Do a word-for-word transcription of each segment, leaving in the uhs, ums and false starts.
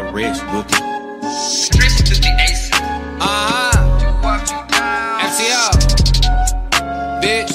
Rich Bookie. Tricky to the ace. Uh-huh. M C L. Bitch.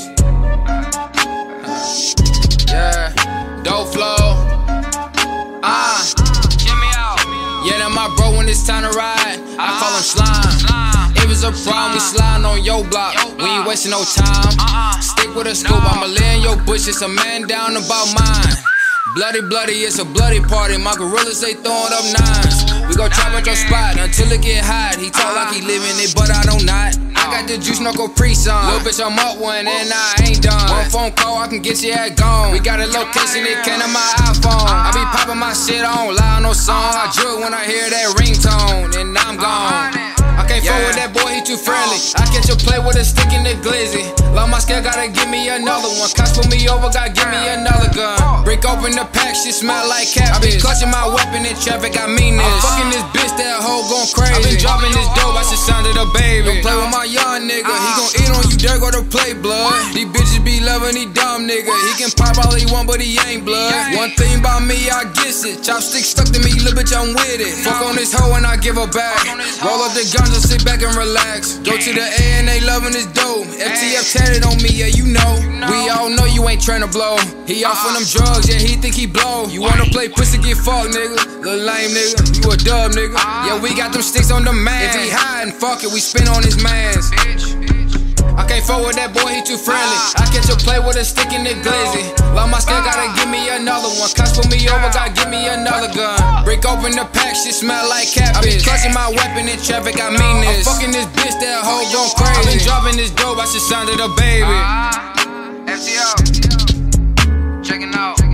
Yeah. Dope flow. Ah. Uh. Get me out. Yeah, that my bro when it's time to ride. I call him slime. If it's a problem, we sliding on your block. We ain't wasting no time. Stick with a scoop. I'ma lay in your bush. It's a man down about mine. Bloody, bloody, it's a bloody party. My gorillas, they throwing up nines. We gon' trap at your spot until it get hot. He talk like he living it, but I don't not. I got the juice, no Capri Sun. Little bitch, I'm up one and I ain't done. One phone call, I can get your head gone. We got a location, it came to my iPhone. I be popping my shit, I don't lie on no song. I drill when I hear that ringtone, and I'm gone. I can't fuck with that boy, he too friendly. I catch a play with a stick in the glizzy. Love my scale, gotta give me another one. Cops put me over, gotta give me another gun. Break open the pack, shit smell like cabbage. I be clutching my weapon in traffic, I mean this. I'm fucking this bitch, that hoe gon' crazy. I been dropping this dope, I should sound it a baby. Don't play with my young nigga, he gon' eat on you, there go to play blood. These bitches be loving these dumb nigga. He can pop all he want, but he ain't blood. One thing about me, I guess it. Chopstick stuck to me, little bitch, I'm with it. Fuck on this hoe and I give her back. Roll up the guns and sit back and relax. Go to the A and they loving this dope. F T F tatted on me, yeah, you know. We all know you ain't tryna blow. He off on them drugs, yeah, he think he blow. You wanna play pussy, get fucked, nigga. Little lame nigga, you a dub, nigga. Yeah, we got them sticks on the man. If he hiding, fuck it, we spin on his mans. I can't fuck with that boy, he too friendly. I catch a play with a stick in the glizzy. Love my scale, gotta give me another one. Cops put me over, gotta give me another gun. Break open the pack, shit smell like cabbage. I be clutching my weapon in traffic, I mean this. I'm fucking this bitch, that hoe gon' crazy. I been dropping this dope, I should sound it a baby. F T L. Checking out.